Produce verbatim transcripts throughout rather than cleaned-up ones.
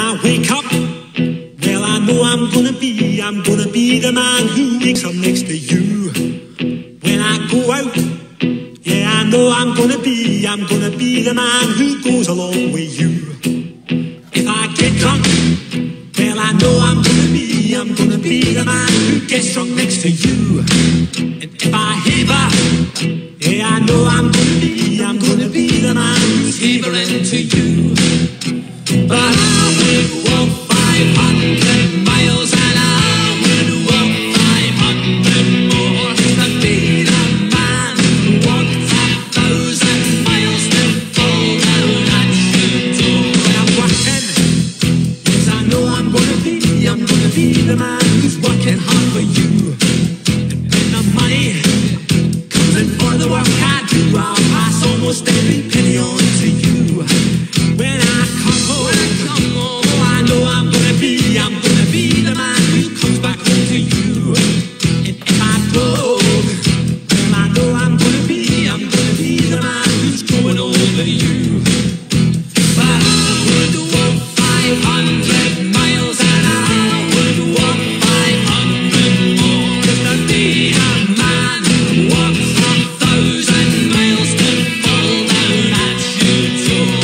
I wake up, well, I know I'm gonna be, I'm gonna be the man who wakes up next to you. When I go out, yeah, I know I'm gonna be, I'm gonna be the man who goes along with you. If I get drunk, well, I know I'm gonna be, I'm gonna be the man who gets drunk next to you. And if I heaver, yeah, I know I'm gonna be, I'm gonna be the man who's heavering to you. But I would walk five hundred miles and I would walk five hundred more to be the man who walked a thousand miles to fall down at your door. When I'm working, yes, I know I'm gonna be, I'm gonna be the man who's working hard for you. And when the money comes in for the work I do, I'll pass almost every penny on to you. When I come home, I know I'm gonna be, I'm gonna be the man who comes back home to you. And if I broke, well, I know I'm gonna be, I'm gonna be the man who's going over you. But I would walk five hundred miles and I would walk five hundred more just to be a man who walks a thousand miles to fall down at your door.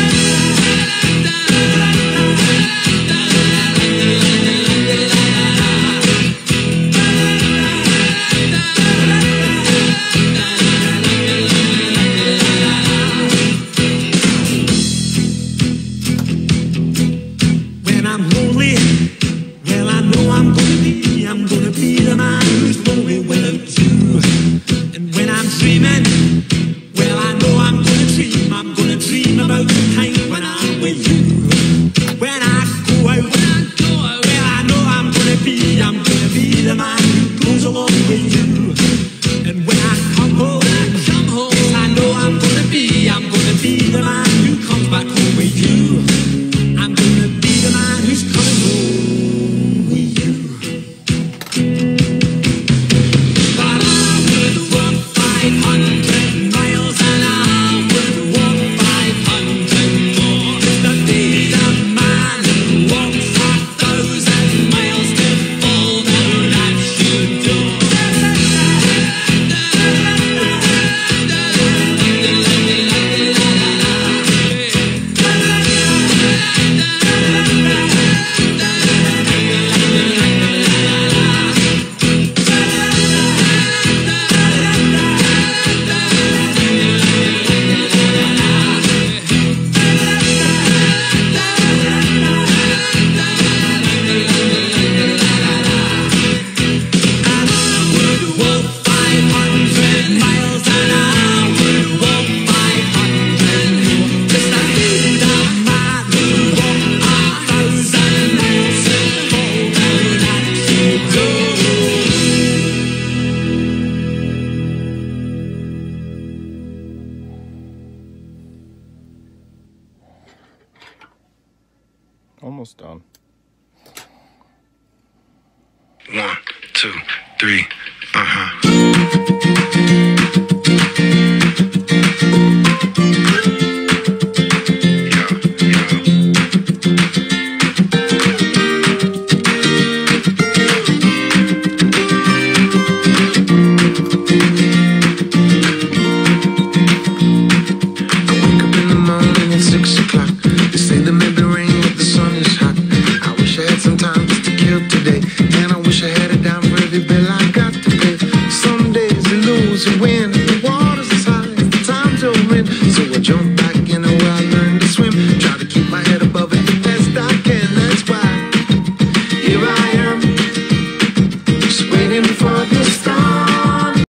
When I'm lonely, well, I know I'm gonna be, I'm gonna be the man who's lonely without you. And when I'm dreaming, well, I know I'm gonna dream, I'm gonna dream about the time when I'm with you. When I go out, when I go out, well, I know I'm gonna be, I'm gonna be the man who goes along with you. And when I come home, when I come home, yes, I know I'm gonna be, I'm gonna be the man who comes back home with you. I'm gonna be the man who's coming home with you. But I would walk five hundred miles and I would walk five hundred more just to be the man who walks a thousand miles to fall down at your door. Almost done. One, two, three, uh-huh. Today, and I wish I had it down for every bill I got to pay. Some days you lose and win, the water's high, the time's over, so I jump